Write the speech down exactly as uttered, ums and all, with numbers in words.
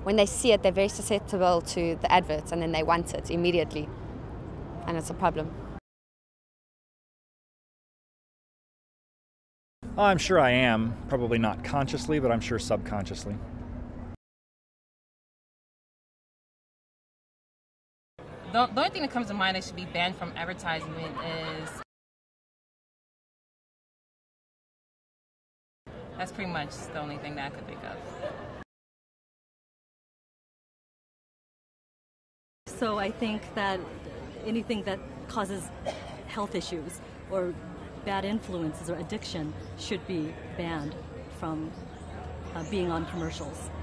when they see it, they're very susceptible to the adverts, and then they want it immediately, and it's a problem. Oh, I'm sure I am. Probably not consciously, but I'm sure subconsciously. The, the only thing that comes to mind that should be banned from advertisement is... That's pretty much the only thing that I could think of. So I think that anything that causes health issues or bad influences or addiction should be banned from uh, being on commercials.